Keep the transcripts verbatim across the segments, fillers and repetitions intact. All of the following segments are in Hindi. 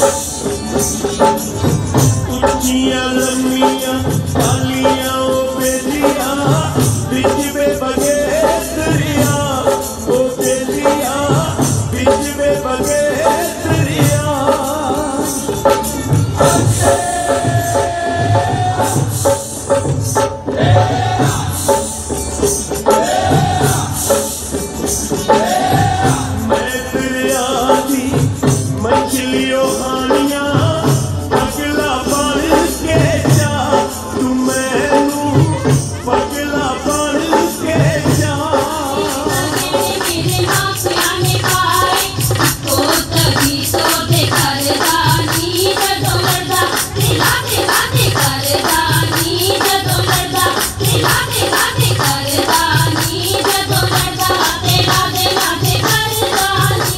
उच्चियां लम्बियां तालियां ओ बेलिया बिच में बगे दरिया ओ बेलिया बिच में बगे दरिया मैं दरिया दी मछलियों हानियां पगला बन के जा तू मैनू पगला बन के जा मेरे माँ पुराने पाए ओ तभी तो देखर दानी जदों लड़दा दिला दिला देखर दानी जदों लड़दा दिला दिला देखर दानी जदों लड़दा दिला दिला देखर दानी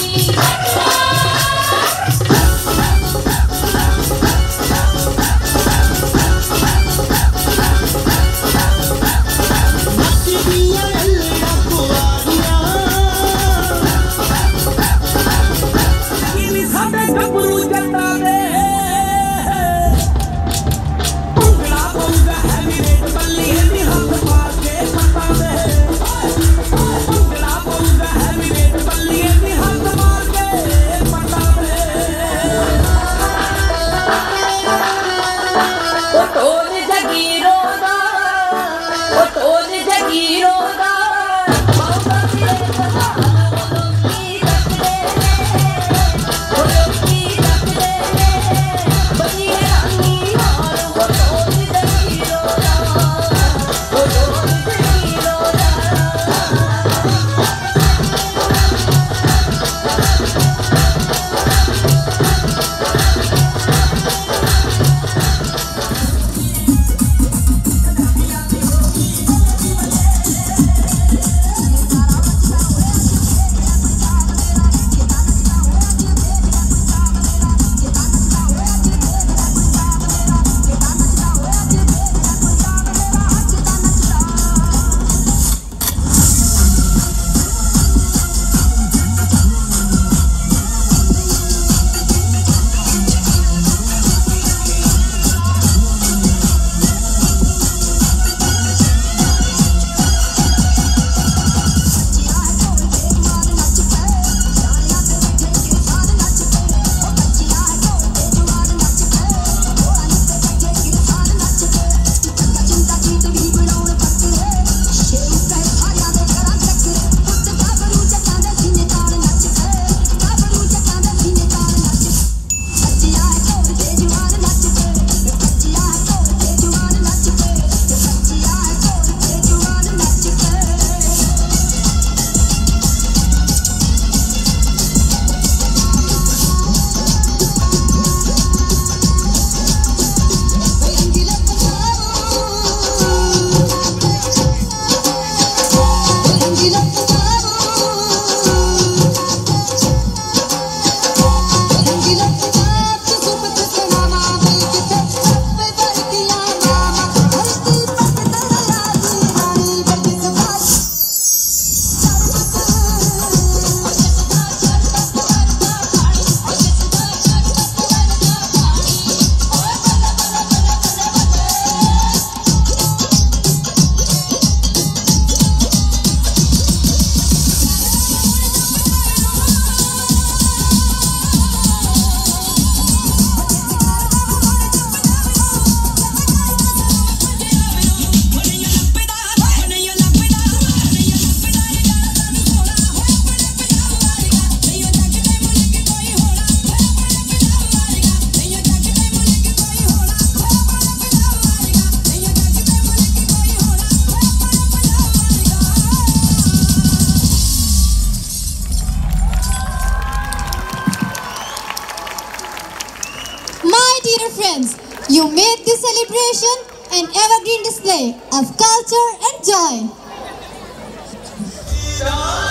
friends, you made this celebration an evergreen display of culture and joy.